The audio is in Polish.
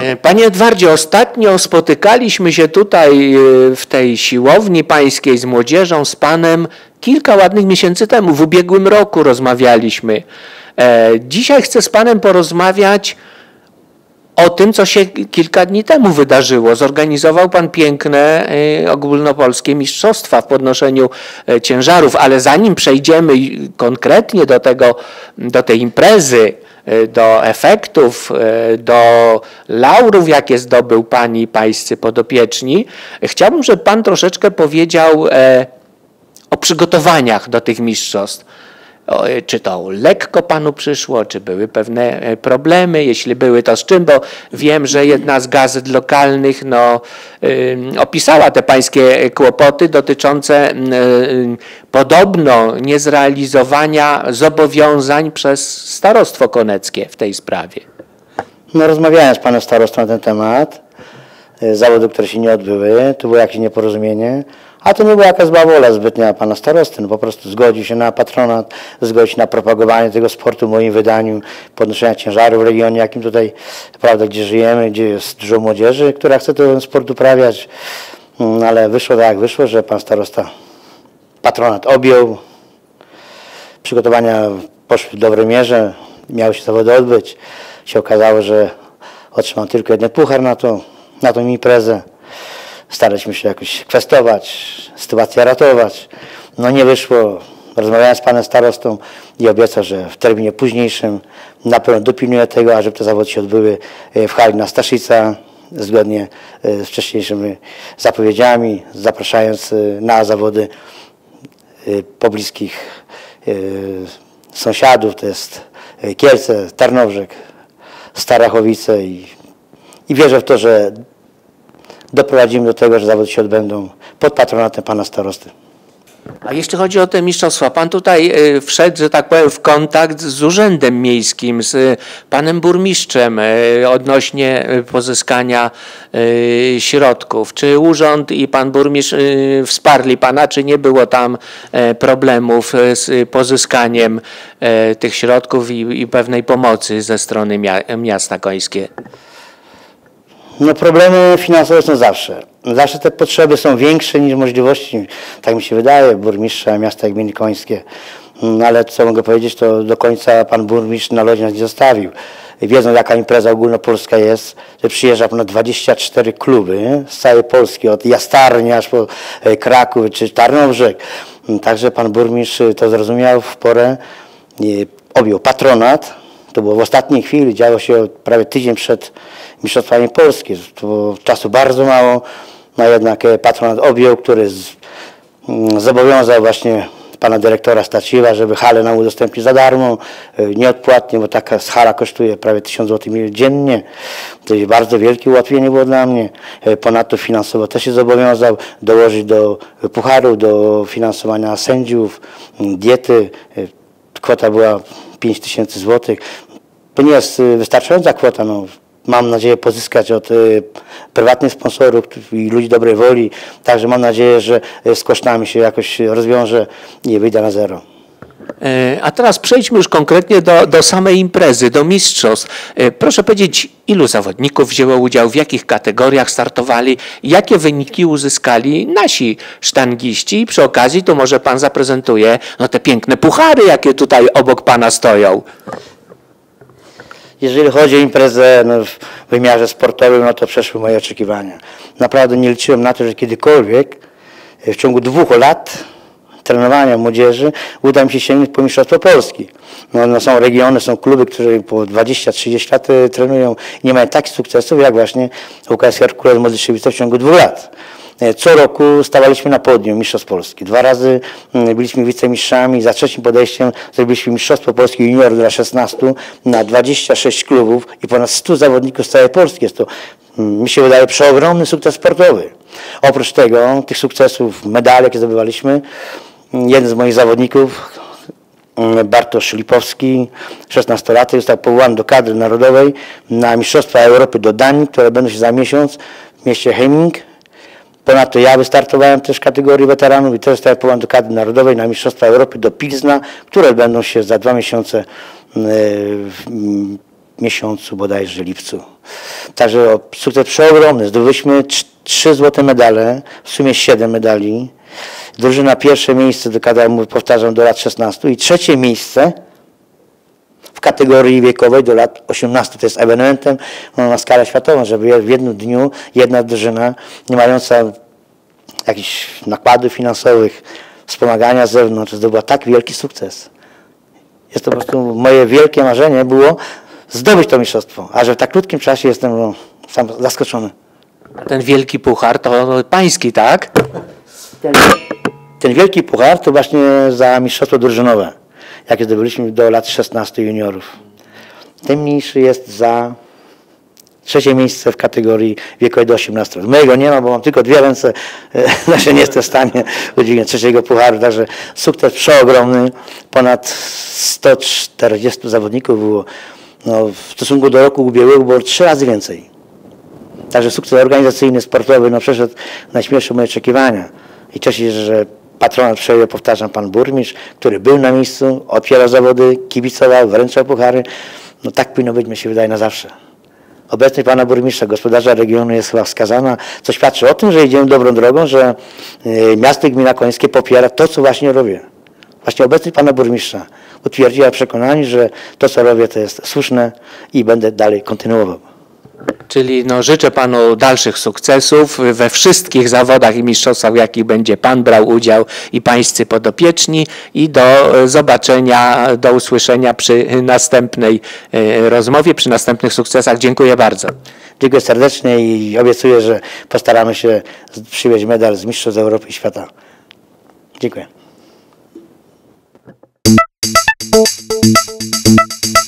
Panie Edwardzie, ostatnio spotykaliśmy się tutaj w tej siłowni pańskiej z młodzieżą, z panem kilka ładnych miesięcy temu, w ubiegłym roku rozmawialiśmy. Dzisiaj chcę z panem porozmawiać o tym, co się kilka dni temu wydarzyło. Zorganizował pan piękne ogólnopolskie mistrzostwa w podnoszeniu ciężarów, ale zanim przejdziemy konkretnie do tej imprezy, do efektów, do laurów, jakie zdobył pan i pańscy podopieczni, chciałbym, żeby pan troszeczkę powiedział o przygotowaniach do tych mistrzostw. Czy to lekko panu przyszło, czy były pewne problemy? Jeśli były, to z czym? Bo wiem, że jedna z gazet lokalnych opisała te pańskie kłopoty dotyczące podobno niezrealizowania zobowiązań przez starostwo koneckie w tej sprawie. No, rozmawiałem z panem starostą na ten temat. Zawody, które się nie odbyły, to było jakieś nieporozumienie. A to nie była jakaś zła wola zbytnia pana starosty, no po prostu zgodził się na patronat, zgodził się na propagowanie tego sportu w moim wydaniu, podnoszenia ciężaru w regionie, jakim tutaj, prawda, gdzie żyjemy, gdzie jest dużo młodzieży, która chce ten sport uprawiać, ale wyszło tak jak wyszło, że pan starosta patronat objął, przygotowania poszły w dobrej mierze, miały się zawody odbyć, się okazało, że otrzymał tylko jeden puchar na tą imprezę. Staraliśmy się jakoś kwestować, sytuację ratować. No nie wyszło. Rozmawiałem z panem starostą i obiecał, że w terminie późniejszym na pewno dopilnuje tego, ażeby te zawody się odbyły w hali na Staszica, zgodnie z wcześniejszymi zapowiedziami, zapraszając na zawody pobliskich sąsiadów, to jest Kielce, Tarnobrzeg, Starachowice i wierzę w to, że doprowadzimy do tego, że zawody się odbędą pod patronatem pana starosty. A jeśli chodzi o te mistrzostwa, pan tutaj wszedł, że tak powiem, w kontakt z urzędem miejskim, z panem burmistrzem odnośnie pozyskania środków. Czy urząd i pan burmistrz wsparli pana, czy nie było tam problemów z pozyskaniem tych środków i pewnej pomocy ze strony miasta Końskie? No problemy finansowe są zawsze. Zawsze te potrzeby są większe niż możliwości, tak mi się wydaje, burmistrza miasta i gminy Końskie. Ale co mogę powiedzieć, to do końca pan burmistrz na lodzie nas nie zostawił. Wiedzą, jaka impreza ogólnopolska jest, że przyjeżdża ponad 24 kluby z całej Polski, od Jastarni aż po Kraków czy Tarnobrzeg. Także pan burmistrz to zrozumiał w porę, objął patronat. To było w ostatniej chwili, działo się prawie tydzień przed Mistrzostwami Polski. To było czasu bardzo mało, no jednak patronat objął, który zobowiązał właśnie pana dyrektora Staciwa, żeby halę nam udostępnić za darmo, nieodpłatnie, bo taka hala kosztuje prawie 1000 zł dziennie. To jest bardzo wielkie ułatwienie było dla mnie. Ponadto finansowo też się zobowiązał dołożyć do pucharu, do finansowania sędziów, diety. Kwota była 5000 zł. To nie jest wystarczająca kwota. No. Mam nadzieję pozyskać od prywatnych sponsorów i ludzi dobrej woli. Także mam nadzieję, że z kosztami się jakoś rozwiąże i wyjdę na zero. A teraz przejdźmy już konkretnie do samej imprezy, do mistrzostw. Proszę powiedzieć, ilu zawodników wzięło udział, w jakich kategoriach startowali, jakie wyniki uzyskali nasi sztangiści i przy okazji to może pan zaprezentuje te piękne puchary, jakie tutaj obok pana stoją. Jeżeli chodzi o imprezę w wymiarze sportowym, no to przeszły moje oczekiwania. Naprawdę nie liczyłem na to, że kiedykolwiek w ciągu 2 lat trenowania młodzieży uda mi się sięgnąć po Mistrzostwo Polski. No, są regiony, są kluby, które po 20-30 lat trenują i nie mają takich sukcesów jak właśnie UKS Herkules Modlitewicz w ciągu 2 lat. Co roku stawaliśmy na podium Mistrzostw Polski. 2 razy byliśmy wicemistrzami. Za trzecim podejściem zrobiliśmy Mistrzostwo Polskie Junior dla 16 na 26 klubów i ponad 100 zawodników z całej Polski. Jest to, mi się wydaje, przeogromny sukces sportowy. Oprócz tego, tych sukcesów, medali, jakie zdobywaliśmy, jeden z moich zawodników, Bartosz Lipowski, 16-latek, został powołany do kadry narodowej na Mistrzostwa Europy do Danii, które będą się za miesiąc w mieście Heming. Ponadto ja wystartowałem też w kategorii weteranów i też zostałem powołany do kadry narodowej na Mistrzostwa Europy do Pilzna, które będą się za 2 miesiące miesiącu, bodajże lipcu. Także sukces przeogromny. Zdobyliśmy 3 złote medale, w sumie 7 medali. Drużyna pierwsze miejsce, powtarzam, do lat 16 i trzecie miejsce w kategorii wiekowej do lat 18. To jest ewenementem na skalę światową, żeby w jednym dniu jedna drużyna nie mająca jakichś nakładów finansowych, wspomagania z zewnątrz, zdobyła tak wielki sukces. Jest to po prostu moje wielkie marzenie było zdobyć to mistrzostwo, a że w tak krótkim czasie jestem sam zaskoczony. Ten wielki puchar to pański, tak? Ten wielki puchar to właśnie za mistrzostwo drużynowe, jakie zdobyliśmy do lat 16 juniorów. Ten mniejszy jest za trzecie miejsce w kategorii wiekowej do 18 lat. Mojego nie ma, bo mam tylko 2 ręce, znaczy nie jestem w stanie udźwignąć trzeciego pucharu, także sukces przeogromny. Ponad 140 zawodników było. No, w stosunku do roku ubiegłego było 3 razy więcej. Także sukces organizacyjny, sportowy przeszedł najśmielsze moje oczekiwania. I cieszę się, że patronat przejął, powtarzam, pan burmistrz, który był na miejscu, otwierał zawody, kibicował, wręczał puchary. No tak powinno być, mi się wydaje, na zawsze. Obecność pana burmistrza, gospodarza regionu jest chyba wskazana, co świadczy o tym, że idziemy dobrą drogą, że miasto i gmina końskie popiera to, co właśnie robię. Właśnie obecność pana burmistrza utwierdziła przekonanie, że to, co robię, to jest słuszne i będę dalej kontynuował. Czyli życzę panu dalszych sukcesów we wszystkich zawodach i mistrzostwach, w jakich będzie pan brał udział i pańscy podopieczni, i do zobaczenia, do usłyszenia przy następnej rozmowie, przy następnych sukcesach. Dziękuję bardzo. Dziękuję serdecznie i obiecuję, że postaramy się przywieźć medal z mistrzostw Europy i świata. Dziękuję.